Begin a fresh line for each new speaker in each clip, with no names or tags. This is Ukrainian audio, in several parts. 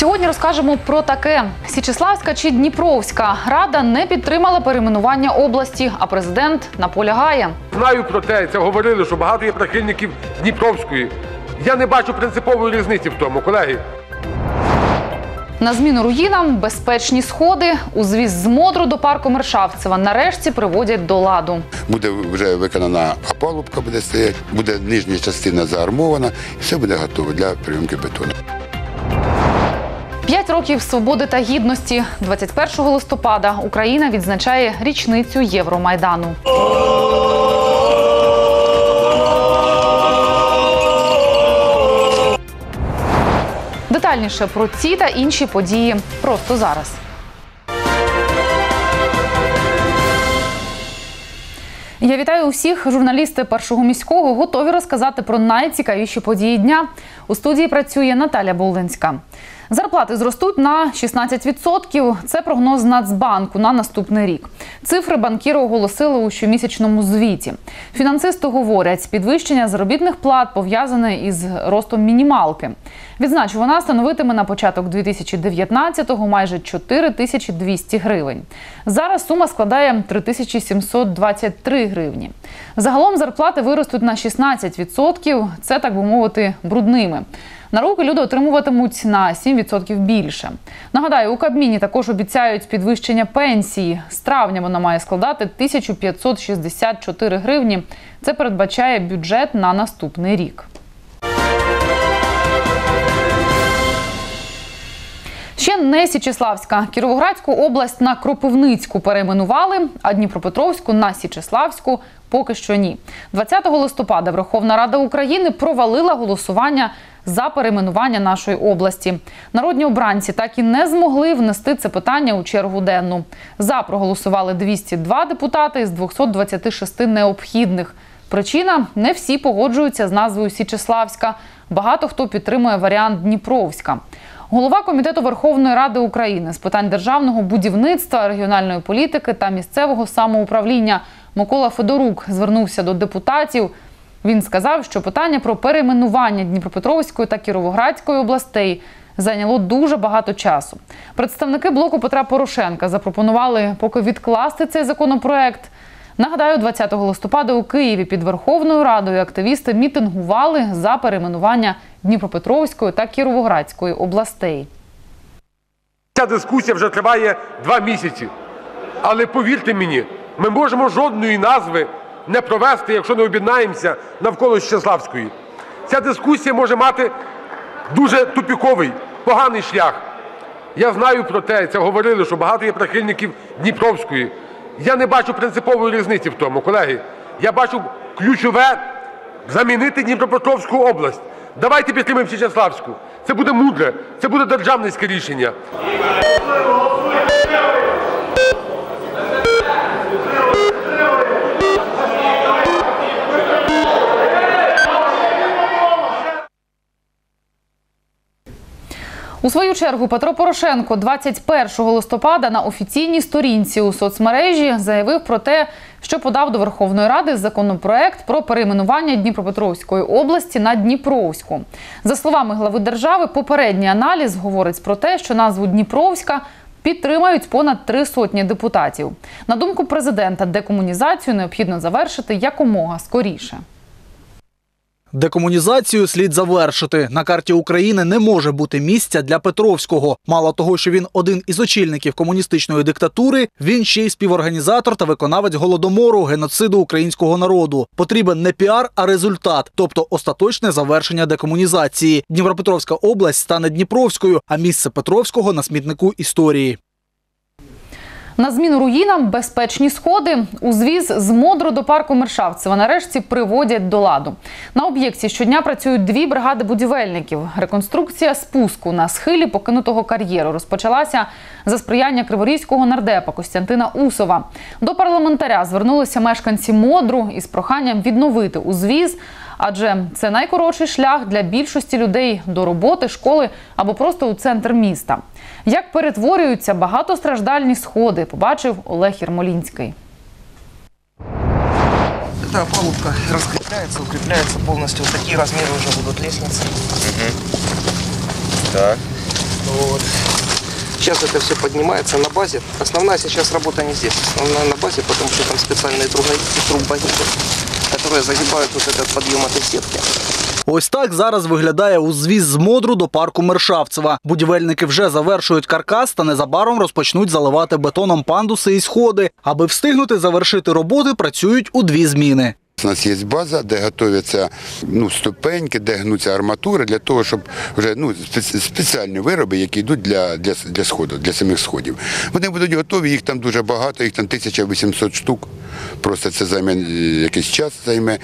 Сьогодні розкажемо про таке. Січеславська чи Дніпровська рада не підтримала перейменування області, а президент наполягає.
Знаю про те, це говорили, що багато є прихильників Дніпровської. Я не бачу принципової різниці в тому, колеги.
На зміну руїнам безпечні сходи. Узвіз з Модру до парку Мершавцева нарешті приводять до ладу.
Буде вже виконана опалубка, буде стояти, буде нижня частина заармована, і все буде готово для прийомки бетону.
5 років свободи та гідності. 21 листопада Україна відзначає річницю Євромайдану. Детальніше про ці та інші події просто зараз. Я вітаю усіх. Журналісти Першого міського готові розказати про найцікавіші події дня. У студії працює Наталя Болдинська. Зарплати зростуть на 16%. Це прогноз Нацбанку на наступний рік. Цифри банкіри оголосили у щомісячному звіті. Фінансисти говорять, підвищення заробітних плат пов'язане із ростом мінімалки. Відзначу, вона становитиме на початок 2019-го майже 4200 гривень. Зараз сума складає 3723 гривні. Загалом зарплати виростуть на 16%. Це, так би мовити, брудними. На руки люди отримуватимуть на 7% більше. Нагадаю, у Кабміні також обіцяють підвищення пенсії. З травня вона має складати 1564 гривні. Це передбачає бюджет на наступний рік. Ще не Січеславська. Кіровоградську область на Кропивницьку перейменували, а Дніпропетровську на Січеславську поки що ні. 20 листопада Верховна Рада України провалила голосування за перейменування нашої області. Народні обранці так і не змогли внести це питання у чергу денну. За проголосували 202 депутати з 226 необхідних. Причина – не всі погоджуються з назвою Січеславська. Багато хто підтримує варіант Дніпровська. Голова Комітету Верховної Ради України з питань державного будівництва, регіональної політики та місцевого самоуправління Микола Федорук звернувся до депутатів. Він сказав, що питання про перейменування Дніпропетровської та Кіровоградської областей зайняло дуже багато часу. Представники блоку Петра Порошенка запропонували поки відкласти цей законопроект. Нагадаю, 20 листопада у Києві під Верховною Радою активісти мітингували за перейменування Дніпропетровської та Кіровоградської областей.
Ця дискусія вже триває 2 місяці. Але повірте мені, ми можемо жодної назви не провести, якщо не об'єднаємося навколо Січеславської. Ця дискусія може мати дуже тупіковий, поганий шлях. Я знаю про те, це говорили, що багато є прихильників Дніпровської. Я не бачу принципової різниці в тому, колеги. Я бачу ключове – замінити Дніпропетровську область. Давайте підтримаємо Січеславську. Це буде мудре, це буде державницьке рішення.
У свою чергу Петро Порошенко 21 листопада на офіційній сторінці у соцмережі заявив про те, що подав до Верховної Ради законопроект про перейменування Дніпропетровської області на Дніпровську. За словами глави держави, попередній аналіз говорить про те, що назву Дніпровська підтримають понад 300 депутатів. На думку президента, декомунізацію необхідно завершити якомога скоріше.
Декомунізацію слід завершити. На карті України не може бути місця для Петровського. Мало того, що він один із очільників комуністичної диктатури, він ще й співорганізатор та виконавець Голодомору, геноциду українського народу. Потрібен не піар, а результат, тобто остаточне завершення декомунізації. Дніпропетровська область стане Дніпровською, а місце Петровського на смітнику історії.
На зміну руїнам безпечні сходи. Узвіз з Модру до парку Мершавцева нарешті приводять до ладу. На об'єкті щодня працюють 2 бригади будівельників. Реконструкція спуску на схилі покинутого кар'єру розпочалася за сприяння криворізького нардепа Костянтина Усова. До парламентаря звернулися мешканці Модру із проханням відновити узвіз, адже це найкоротший шлях для більшості людей до роботи, школи або просто у центр міста. Як перетворюються багатостраждальні сходи, побачив Олег Єрмолінський.
Эта опалубка раскрепляется, укрепляется полностью. Вот такие размеры уже будут лестницы.
Так.
Вот. Сейчас это все поднимается на базе. Основная сейчас работа не здесь. Основная на базе, потому что там специальные трубогиды, которые загибают вот этот подъем этой сетки.
Ось так зараз виглядає узвіз з Модру до парку Мершавцева. Будівельники вже завершують каркас та незабаром розпочнуть заливати бетоном пандуси і сходи. Аби встигнути завершити роботи, працюють у 2 зміни.
У нас є база, де готуються ступеньки, де гнуться арматури, для того, щоб вже спеціальні вироби, які йдуть для сходу, для самих сходів. Вони будуть готові, їх там дуже багато, їх там 1800 штук. Просто це займе якийсь час.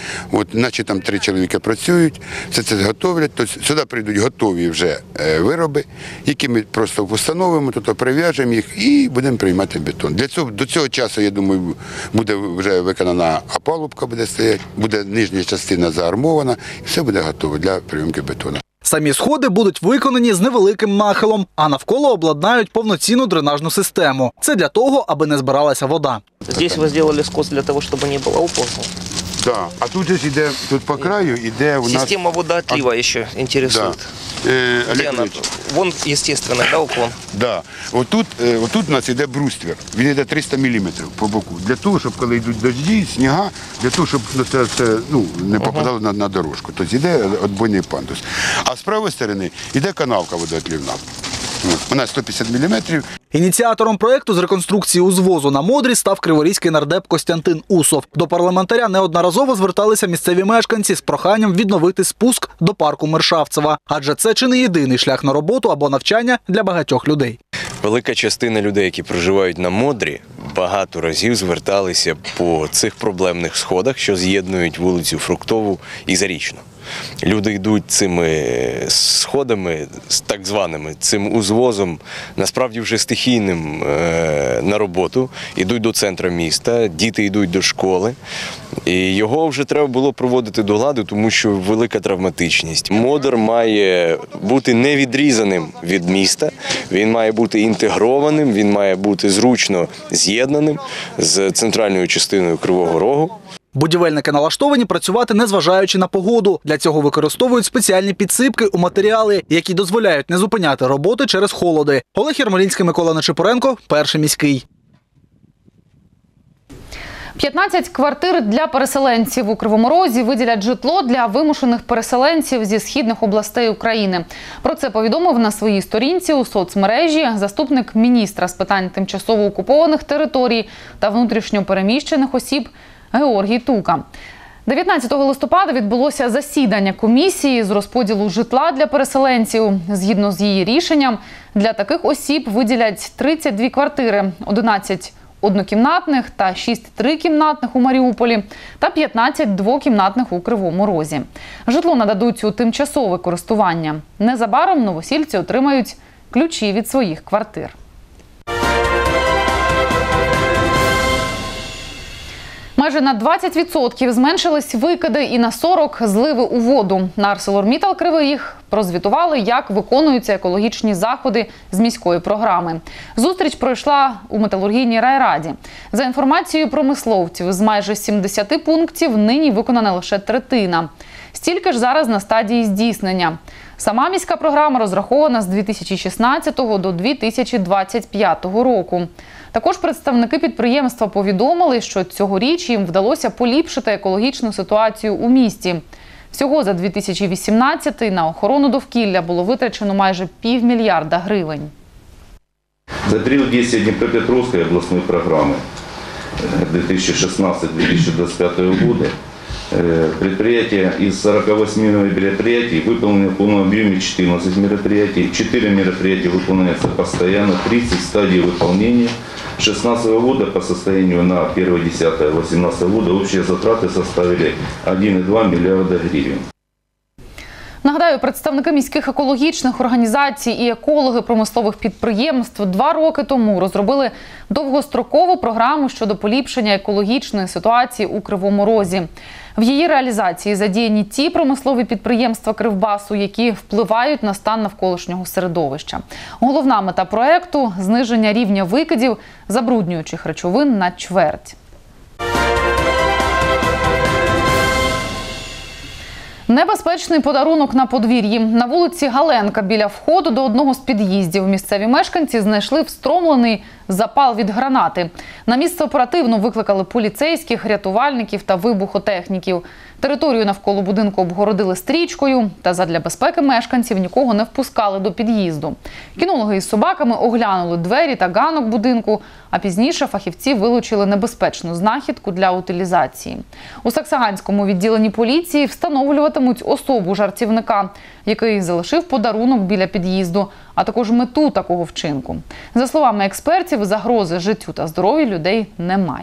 Наче там 3 чоловіки працюють, все це готовлять. Тобто сюди прийдуть готові вже вироби, які ми просто встановимо, тут прив'яжемо їх і будемо приймати бетон. До цього часу, я думаю, буде вже виконана опалубка, буде нижня частина заармована, і все буде готово для прийомки бетону.
Самі сходи будуть виконані з невеликим нахилом, а навколо обладнають повноцінну дренажну систему. Це для того, аби не збиралася вода.
Здесь вы сделали скос для того, чтобы не было уполза.
Да. А тут же йде, тут по краю йде у нас...
Система водоотлива ще інтересует.
Олег Ильич.
Вон, естественно, да, уклон?
Да. Отут у нас йде бруствер, він йде 300 мм по боку. Для того, щоб коли йдуть дощі, сніга, для того, щоб це не попадало на дорожку. Тобто йде відбойний пандус. А з правої сторони йде канавка водоотлівна. Вона 150 мм.
Ініціатором проєкту з реконструкції узвозу на Модрі став криворізький нардеп Костянтин Усов. До парламентаря неодноразово зверталися місцеві мешканці з проханням відновити спуск до парку Мершавцева. Адже це чи не єдиний шлях на роботу або навчання для багатьох людей.
Велика частина людей, які проживають на Модрі, багато разів зверталися по цих проблемних сходах, що з'єднують вулицю Фруктову і Зарічну. Люди йдуть цими сходами, так званими, цим узвозом, насправді вже стихійним, на роботу, йдуть до центру міста, діти йдуть до школи. І його вже треба було проводити до ладу, тому що велика травматичність. Модр має бути не відрізаним від міста, він має бути інтегрованим, він має бути зручно з'єднаним з центральною частиною Кривого Рогу.
Будівельники налаштовані працювати незважаючи на погоду. Для цього використовують спеціальні підсипки у матеріали, які дозволяють не зупиняти роботи через холоди. Олег Ярмолінський, Микола Нечипоренко, Перший міський.
15 квартир для переселенців у Кривому Розі виділять житло для вимушених переселенців зі східних областей України. Про це повідомив на своїй сторінці у соцмережі заступник міністра з питань тимчасово окупованих територій та внутрішньо переміщених осіб Георгій Тука. 19 листопада відбулося засідання комісії з розподілу житла для переселенців. Згідно з її рішенням, для таких осіб виділять 32 квартири, 11 однокімнатних та 6 трикімнатних у Маріуполі та 15 двокімнатних у Кривому Розі. Житло нададуть у тимчасове користування. Незабаром новосільці отримають ключі від своїх квартир. Майже на 20% зменшились викиди і на 40% зливи у воду. На ArcelorMittal Кривий Ріг прозвітували, як виконуються екологічні заходи з міської програми. Зустріч пройшла у металургійній райраді. За інформацією промисловців, з майже 70 пунктів нині виконана лише третина. Стільки ж зараз на стадії здійснення. Сама міська програма розрахована з 2016 до 2025 року. Також представники підприємства повідомили, що цьогоріч їм вдалося поліпшити екологічну ситуацію у місті. Всього за 2018 на охорону довкілля було витрачено майже $500 мільярда гривень.
За период действия Днепропетровской областной программы 2016-2025 года предприятия из 48 мероприятий выполнены в полном объеме 14 мероприятий, 4 мероприятия выполняются постоянно, 30 стадий выполнения. С 2016 года по состоянию на 1.10.2018 года общие затраты составили 1,2 миллиарда гривен.
Нагадаю, представники міських екологічних організацій і екологи промислових підприємств 2 роки тому розробили довгострокову програму щодо поліпшення екологічної ситуації у Кривому Розі. В її реалізації задіяні ті промислові підприємства Кривбасу, які впливають на стан навколишнього середовища. Головна мета проєкту – зниження рівня викидів забруднюючих речовин на чверть. Небезпечний подарунок на подвір'ї. На вулиці Галенка біля входу до одного з під'їздів місцеві мешканці знайшли встромлений запал від гранати. На місце оперативно викликали поліцейських, рятувальників та вибухотехніків. Територію навколо будинку обгородили стрічкою та задля безпеки мешканців нікого не впускали до під'їзду. Кінологи із собаками оглянули двері та ганок будинку, а пізніше фахівці вилучили небезпечну знахідку для утилізації. У Саксаганському відділенні поліції встановлюватимуть особу жартівника, який залишив подарунок біля під'їзду, а також мету такого вчинку. За словами експертів, загрози життю та здоров'ю людей немає.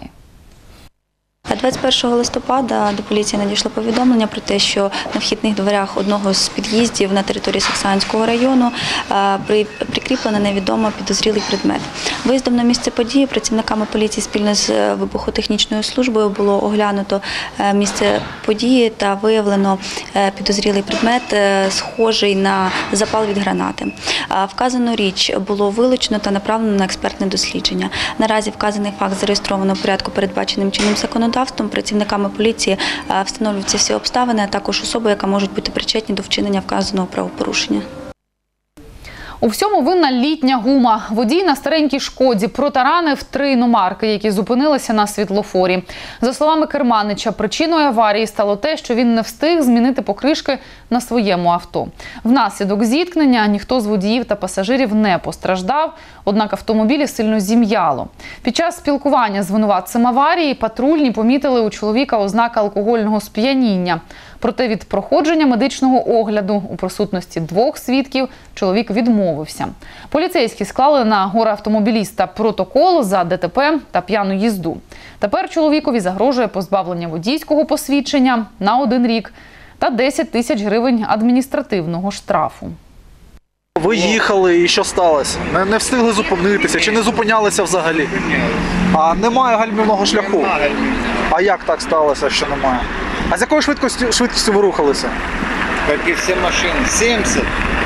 21 листопада до поліції надійшло повідомлення про те, що на вхідних дверях одного з під'їздів на території Саксаганського району прикріплено невідомо підозрілий предмет. Виїздом на місце події працівниками поліції спільно з вибухотехнічною службою було оглянуто місце події та виявлено підозрілий предмет, схожий на запал від гранати. Вказану річ було вилучено та направлено на експертне дослідження. Наразі вказаний факт зареєстровано в порядку, передбаченим чинним законодавством. Працівниками поліції встановлюються всі обставини, а також особи, які можуть бути причетні до вчинення вказаного правопорушення.
У всьому винна літня гума. Водій на старенькій «Шкоді» протаранив 3 іномарки, які зупинилися на світлофорі. За словами керманича, причиною аварії стало те, що він не встиг змінити покришки на своєму авто. Внаслідок зіткнення ніхто з водіїв та пасажирів не постраждав, однак автомобілі сильно зім'яло. Під час спілкування з винуватцем аварії патрульні помітили у чоловіка ознаки алкогольного сп'яніння. Проте від проходження медичного огляду у присутності 2 свідків чоловік відмовився. Поліцейські склали на горе-автомобіліста протокол за ДТП та п'яну їзду. Тепер чоловікові загрожує позбавлення водійського посвідчення на 1 рік та 10 тисяч гривень адміністративного штрафу.
Ви їхали і що сталося? Не встигли зупинитися чи не зупинялися взагалі? А немає гальмівного шляху? А як так сталося, що немає? А з якою швидкістю ви рухалися?
Як і всі машини, 70.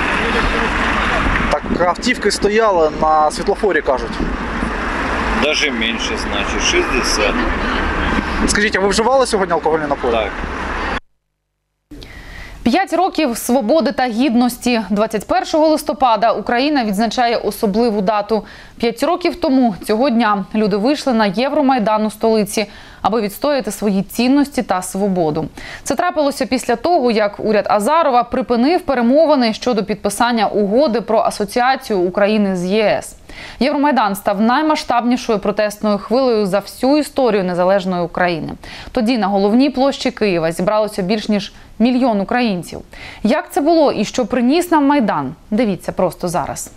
Так автівки стояли на світлофорі, кажуть.
Навіть менше, значить, 60.
Скажіть, а ви вживали сьогодні алкогольні напої?
Так.
5 років свободи та гідності. 21 листопада Україна відзначає особливу дату. 5 років тому цього дня люди вийшли на Євромайдан у столиці, аби відстояти свої цінності та свободу. Це трапилося після того, як уряд Азарова припинив перемовини щодо підписання угоди про асоціацію України з ЄС. Євромайдан став наймасштабнішою протестною хвилею за всю історію незалежної України. Тоді на головній площі Києва зібралося більш ніж 1 мільйон українців. Як це було і що приніс нам Майдан? Дивіться просто зараз.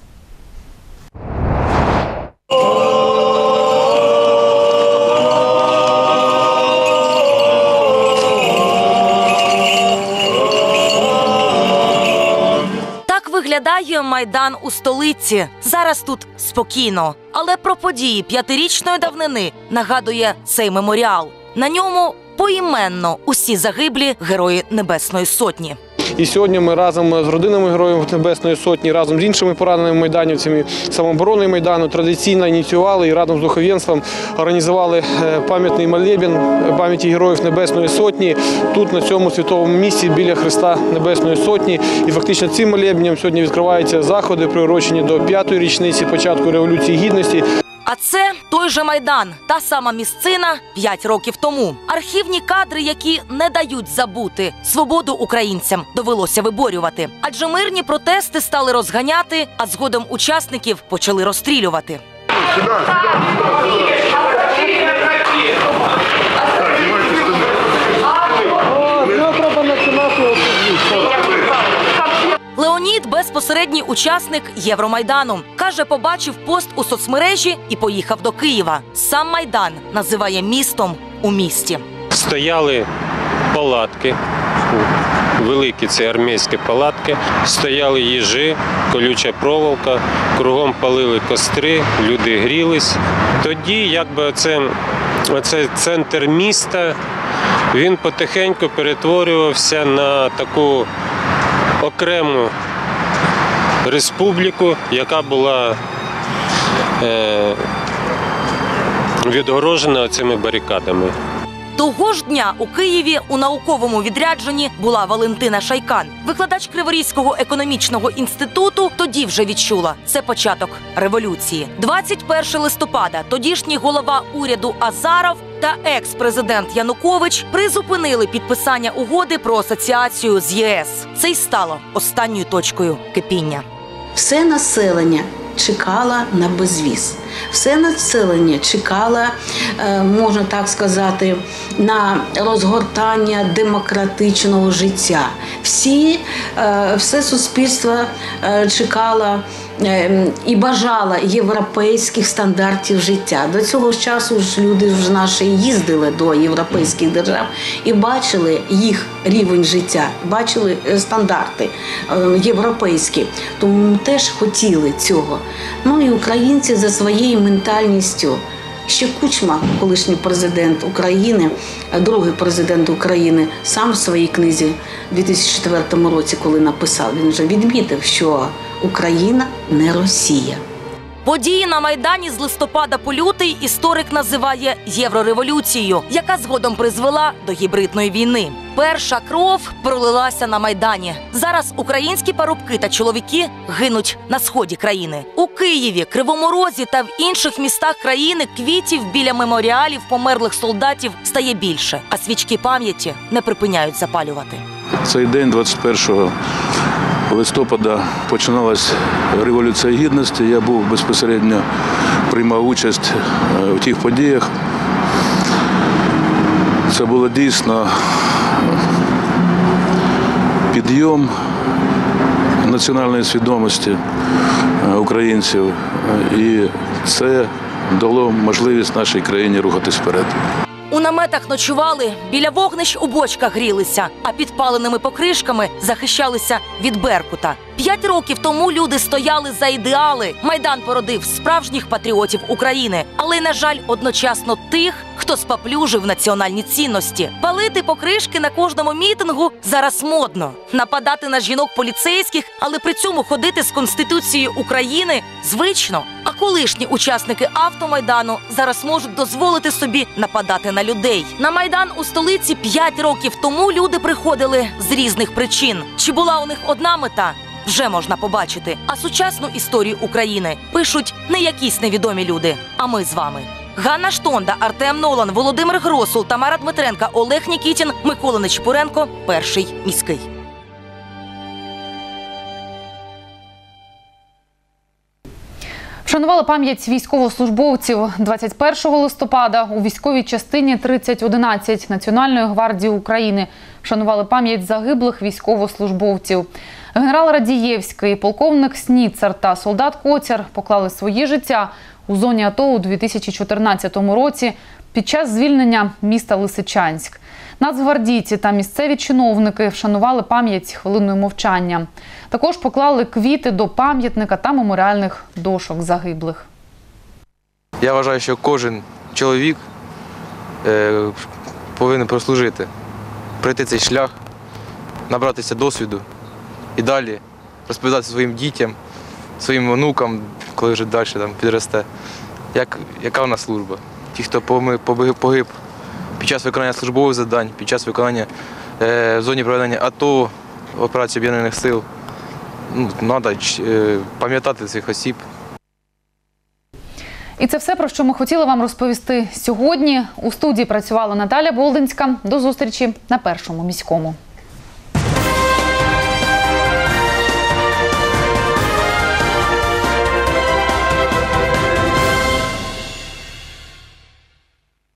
Виглядає Майдан у столиці. Зараз тут спокійно. Але про події 5-річної давнини нагадує цей меморіал. На ньому поіменно усі загиблі герої Небесної Сотні.
І сьогодні ми разом з родинами Героїв Небесної Сотні, разом з іншими пораненими майданівцями самооборони Майдану традиційно ініціювали і разом з духовенством організували пам'ятний молебень пам'яті Героїв Небесної Сотні тут, на цьому святовому місці, біля Хреста Небесної Сотні. І фактично цим молебнем сьогодні відкриваються заходи, приурочені до 5-ї річниці початку Революції Гідності.
А це той же Майдан, та сама місцина 5 років тому. Архівні кадри, які не дають забути. Свободу українцям довелося виборювати. Адже мирні протести стали розганяти, а згодом учасників почали розстрілювати. Леонід – безпосередній учасник Євромайдану. Каже, побачив пост у соцмережі і поїхав до Києва. Сам Майдан називає містом у місті.
Стояли палатки, великі це армійські палатки, стояли їжі, колюча проволока, кругом палили костри, люди грілись. Тоді якби оце центр міста, він потихеньку перетворювався на таку окрему республіку, яка була відгорожена цими барикадами.
Того ж дня у Києві у науковому відрядженні була Валентина Шайкан. Викладач Криворізького економічного інституту тоді вже відчула – це початок революції. 21 листопада тодішній голова уряду Азаров та екс-президент Янукович призупинили підписання угоди про асоціацію з ЄС. Це й стало останньою точкою кипіння.
Все населення чекало на безвіз. Все населення чекало, можна так сказати, на розгортання демократичного життя. Все суспільство чекало і бажало європейських стандартів життя. До цього часу ж люди ж наші їздили до європейських держав і бачили їх рівень життя, бачили стандарти європейські, тому теж хотіли цього. Ну і українці за своєю ментальністю. Ще Кучма, колишній президент України, другий президент України, сам в своїй книзі у 2004 році, коли написав, він вже відмітив, що Україна не Росія.
Події на Майдані з листопада по лютий історик називає єврореволюцією, яка згодом призвела до гібридної війни. Перша кров пролилася на Майдані. Зараз українські парубки та чоловіки гинуть на сході країни. У Києві, Кривому Розі та в інших містах країни квітів біля меморіалів померлих солдатів стає більше, а свічки пам'яті не припиняють запалювати.
Цей день, 21 листопада, починалась Революція Гідності. Я був безпосередньо, приймав участь у тих подіях. Це було дійсно підйом національної свідомості українців. І це дало можливість нашій країні рухатись вперед.
У наметах ночували, біля вогнищ у бочках грілися, а підпаленими покришками захищалися від беркута. 5 років тому люди стояли за ідеали. Майдан породив справжніх патріотів України. Але, на жаль, одночасно тих, хто спаплюжив національні цінності. Палити покришки на кожному мітингу зараз модно. Нападати на жінок поліцейських, але при цьому ходити з Конституцією України звично. А колишні учасники автомайдану зараз можуть дозволити собі нападати на людей. На Майдан у столиці 5 років тому люди приходили з різних причин. Чи була у них одна мета? Вже можна побачити. А сучасну історію України пишуть не якісь невідомі люди, а ми з вами. Ганна Штонда, Артем Нолан, Володимир Гросул, Тамара Дмитренка, Олег Нікітін, Микола Нечипоренко, Перший міський.
Вшанували пам'ять військовослужбовців 21 листопада у військовій частині 3011 Національної гвардії України. Вшанували пам'ять загиблих військовослужбовців. Генерал Радієвський, полковник Сніцер та солдат Коцяр поклали свої життя у зоні АТО у 2014 році під час звільнення міста Лисичанськ. Нацгвардійці та місцеві чиновники вшанували пам'ять хвилиною мовчання. Також поклали квіти до пам'ятника та меморіальних дошок загиблих.
Я вважаю, що кожен чоловік повинен прослужити, пройти цей шлях, набратися досвіду і далі розповідати своїм дітям, своїм онукам, коли вже далі підросте, яка у нас служба. Ті, хто погиб під час виконання службових завдань, під час виконання в зоні проведення АТО, операції Об'єднаних сил, треба пам'ятати цих осіб.
І це все, про що ми хотіли вам розповісти сьогодні. У студії працювала Наталя Болдинська. До зустрічі на Першому міському.